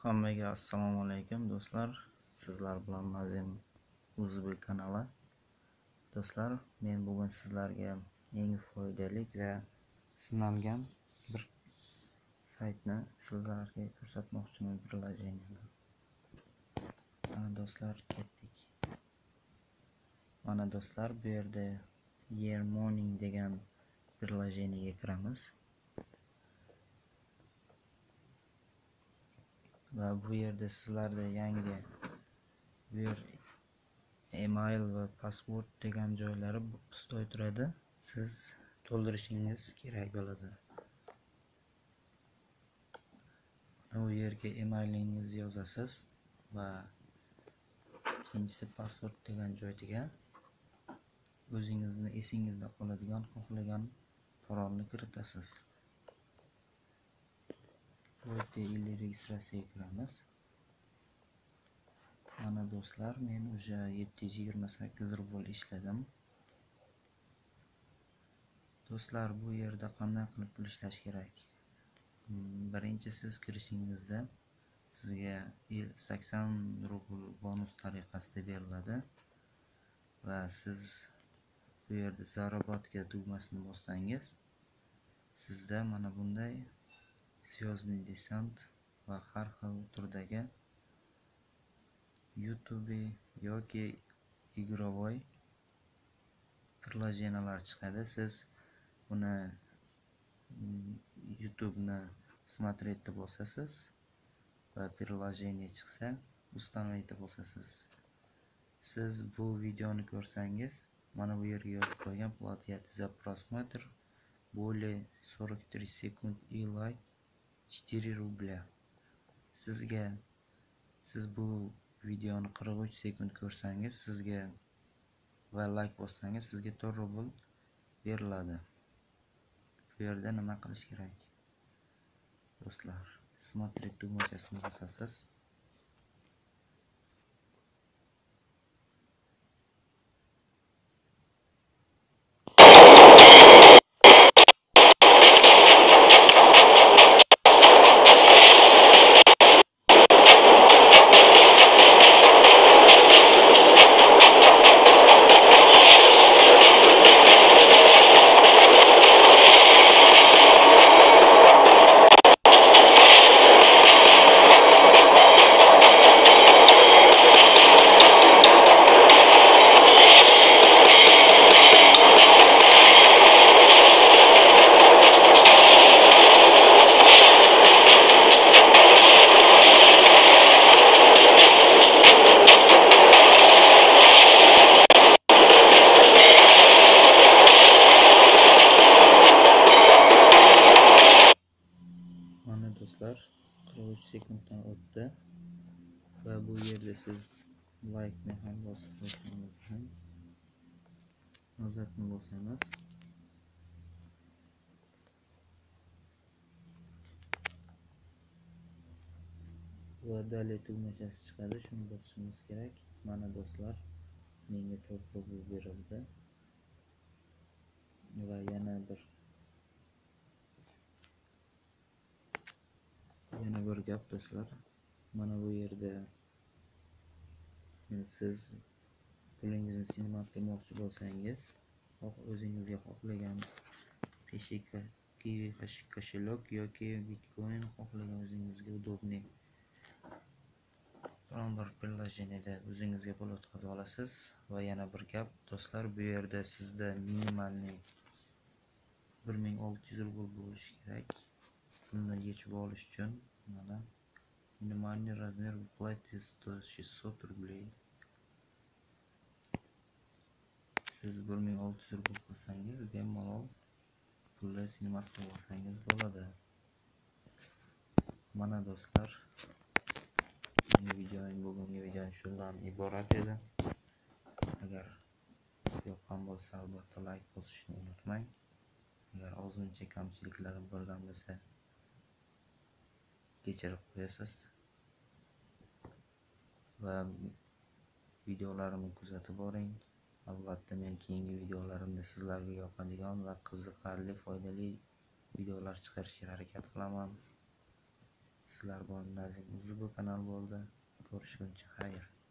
Hammaga assalomu alaykum do'stlar. Sizlar bilan Nazim Uzbek kanali. Do'stlar, men bugun sizlarga eng foydali va sinalgan bir saytni sizlarga ko'rsatmoqchiman. Prilojeniyani. Mana do'stlar, ketdik. Mana do'stlar, bu yerda Yearmorning degan prilojeniyaga kiramiz. Va bu yerda sizlarda yangi bu yer email va password degan joylari ustoy turadi. Siz to'ldirishingiz kerak bo'ladi. Bu yerga emailingizni yozasiz va ikkinchisi password degan joyga o'zingizni esingizda qoladigan xohlagan parolni kiritasiz. Bu yerda registratsiyaga kiramiz. Mana do'stlar, men o'sha 728 rubl ishladim. Do'stlar, bu yerda qanday qilib pul ishlash kerak? Birinchi, siz kirishingizda sizga 80 rubl bonus tariqasida beriladi va siz bu yerda zarobatga tugmasini bossangiz, sizda mana bunday Звездный desant va har xil turdagi YouTube yoki игровой prilojeniyalar chiqadi. Siz buni YouTube'ni смотреть deb bosasiz va prilojeniya chiqsa установить deb bosasiz. Siz bu videoni ko'rsangiz, mana bu yerga yozib qo'ygan платить за просмотр более 43 секунд и лайк 4 rubля. Siz bu videoni 43 sekund ko'rsangiz sizga va like bossangiz sizga 4 rubl beriladi. Bu yerda nima qilish kerak? Do'stlar, смотреть tugmachasini bosasiz. Mana do'stlar, 43 sekunddan o'tdi va bu yerda siz like ni ham bosib qo'ysangiz ham nazarni bosamiz. Va dalay tugmachasi chiqadi, shuni bosishimiz kerak. Mana do'stlar, menga 4 rubl berildi. Va yana bir gap do'stlar. Mana bu yerda siz pulingizni sinimat qilmoqchi bo'lsangiz, o'zingizga xohlagan Kiwi kошелек yoki Bitcoin xohlagan o'zingizga удобный biron bir prilojeniyada o'zingizga pul o'tkazib olasiz. Va yana bir gap do'stlar, bu yerda sizda minimalniy 1600 rubl bo'lishi kerak. Pulni yechib olish uchun mana минимальный размер выплаты 600 рублей. Siz 1600 rubl qilsangiz, bemalol pulni sinimat qilib olsangiz bo'ladi. Mana do'stlar, bugungi videom shundan iborat edi. Agar yoqqan bo'lsa, albatta like bosishni unutmang. Agar ozmuncha kamchiliklarim bo'lgan bo'lsa, kechirib qo'yasiz. Va videolarimni kuzatib boring. Albatta men keyingi videolarimda sizlarga yoqadigan va qiziqarli, foydali videolar chiqarishga harakat qilaman. Sizlar bilan Nazim Uzi bu kanal bo'ldi. Ko'rishguncha xayr.